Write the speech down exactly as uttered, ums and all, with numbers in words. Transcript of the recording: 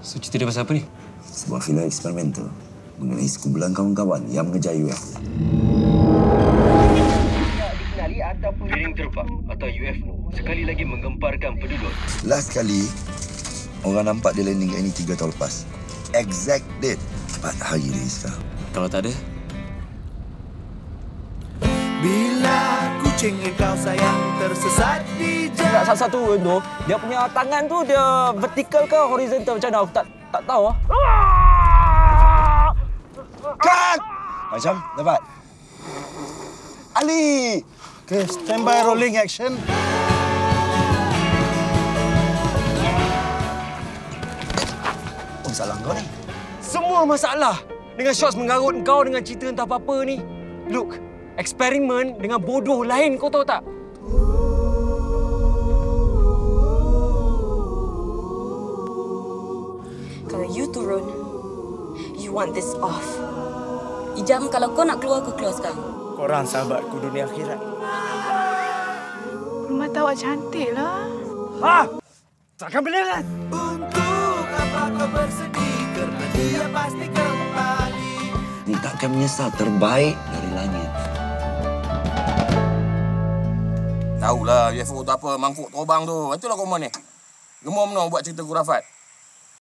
So, cerita dia pasal apa ni? Sebuah filem eksperimental mengenai sekumpulan kawan-kawan yang mengejar U F O. Tidak dikenali ataupun piring terbang atau U F O sekali lagi menggemparkan penduduk. Last kali, orang nampak dia landing kat ini tiga tahun lepas. Exact date. Empat hari lagi sekarang. Kalau tak ada? Bila kucing yang kau sayang tersesat di jalan. Salah satu tu, dia punya tangan tu dia vertikal ke horizontal macam mana? Aku tak tak tahu ah. Cut! Macam, dapat. Ali! Okay, stand by rolling action. Oh, salah kau ni. Semua masalah dengan shots mengarut kau dengan cerita entah apa-apa ni. Look, eksperimen dengan bodoh lain kau tahu tak? Kalau you turun, you want this off. Ijam, kalau kau nak keluar, kau keluar sekarang. Korang sahabatku dunia akhirat. Rumah Tawak cantik lah. Ha! Takkan beliran. Untuk apa kau bersedih kerana dia pasti kembali. Ni takkan menyesal terbaik dari langit. Tahulah U F O tu apa, mangkuk terbang tu. Itulah kau ni. Gemar mana buat cerita kurafat.